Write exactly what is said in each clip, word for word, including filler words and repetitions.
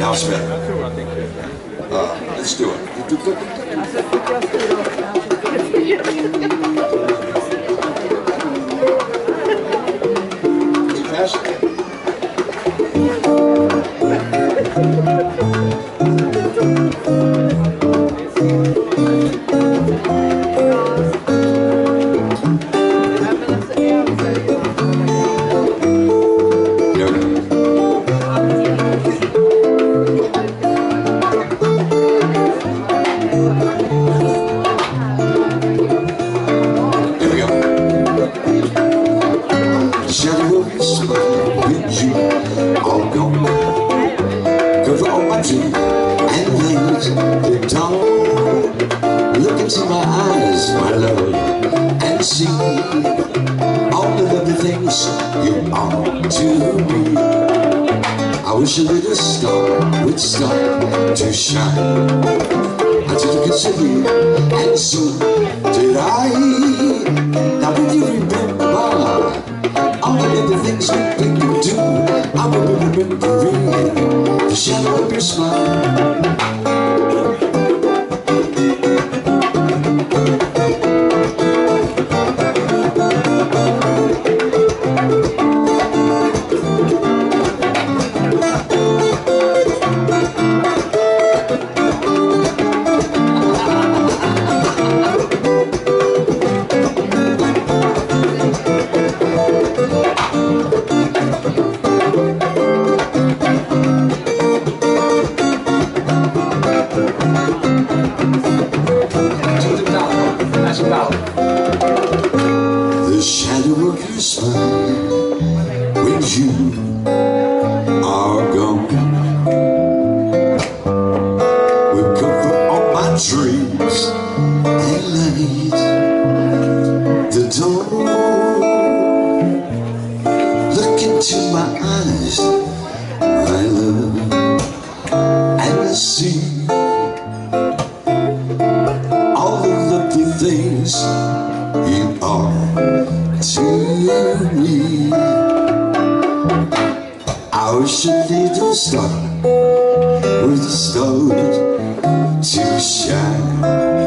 Now it's better. Uh, let's do it. Too fast? Look into my eyes, my love, and see all the lovely things you are to me. I wish a little star would start to shine. I took a consider you, and so did I. Now will you remember all the lovely things we think you do? I will be remembering the shadow of your smile. The shadow of your smile when you are gone will cover all my dreams and light the dawn. Look into my eyes, my love, and see things you are to me. I wish a little star would start to shine.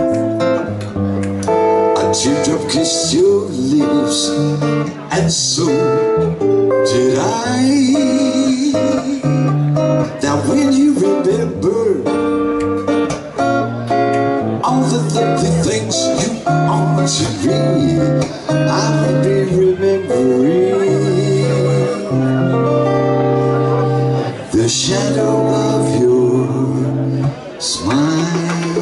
A teardrop kissed your lips, and so did I. Now when you remember all the lovely things you are to me, I will be remembering the shadow of your smile.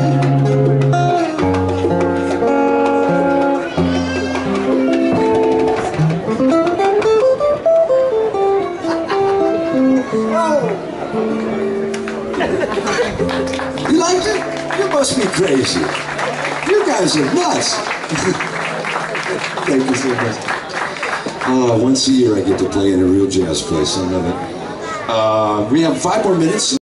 You liked it? You must be crazy. You guys are nuts. Thank you so much. Uh, once a year I get to play in a real jazz place. I love it. Uh, we have five more minutes.